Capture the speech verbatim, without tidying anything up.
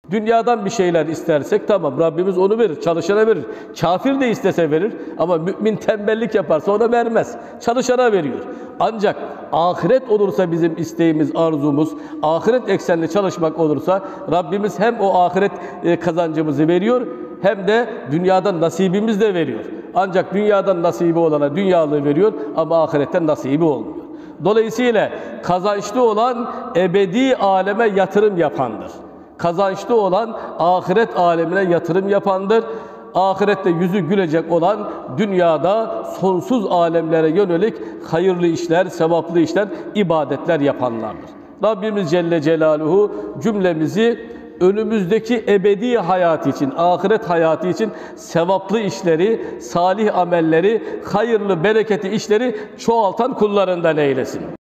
Dünyadan bir şeyler istersek tamam, Rabbimiz onu verir, çalışana verir. Kafir de istese verir ama mümin tembellik yaparsa ona vermez. Çalışana veriyor. Ancak ahiret olursa bizim isteğimiz, arzumuz, ahiret eksenli çalışmak olursa Rabbimiz hem o ahiret kazancımızı veriyor hem de dünyadan nasibimiz de veriyor. Ancak dünyadan nasibi olana dünyalığı veriyor ama ahiretten nasibi olmuyor. Dolayısıyla kazançlı olan ebedi aleme yatırım yapandır. Kazançlı olan ahiret alemine yatırım yapandır. Ahirette yüzü gülecek olan dünyada sonsuz alemlere yönelik hayırlı işler, sevaplı işler, ibadetler yapanlardır. Rabbimiz Celle Celaluhu cümlemizi önümüzdeki ebedi hayatı için, ahiret hayatı için sevaplı işleri, salih amelleri, hayırlı, bereketli işleri çoğaltan kullarından eylesin.